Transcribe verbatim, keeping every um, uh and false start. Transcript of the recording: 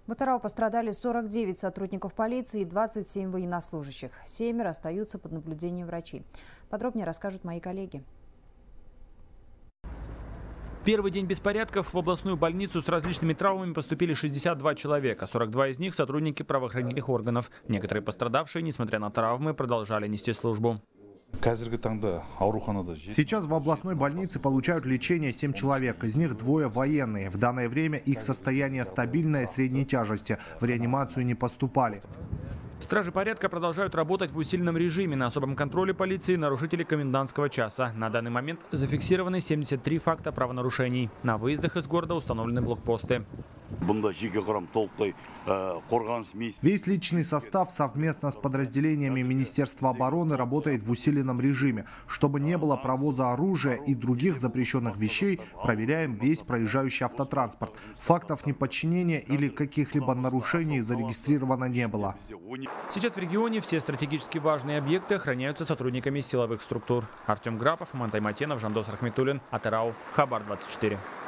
В Атырау пострадали сорок девять сотрудников полиции и двадцать семь военнослужащих. Семеро остаются под наблюдением врачей. Подробнее расскажут мои коллеги. Первый день беспорядков в областную больницу с различными травмами поступили шестьдесят два человека. сорок два из них – сотрудники правоохранительных органов. Некоторые пострадавшие, несмотря на травмы, продолжали нести службу. Сейчас в областной больнице получают лечение семь человек, из них двое военные. В данное время их состояние стабильное, средней тяжести. В реанимацию не поступали. Стражи порядка продолжают работать в усиленном режиме. На особом контроле полиции нарушители комендантского часа. На данный момент зафиксированы семьдесят три факта правонарушений. На выездах из города установлены блокпосты. Весь личный состав совместно с подразделениями Министерства обороны работает в усиленном режиме. Чтобы не было провоза оружия и других запрещенных вещей, проверяем весь проезжающий автотранспорт. Фактов неподчинения или каких-либо нарушений зарегистрировано не было. Сейчас в регионе все стратегически важные объекты охраняются сотрудниками силовых структур. Артем Грапов, Мантай Матенов, Жандос Рахметуллин, Атырау, Хабар двадцать четыре.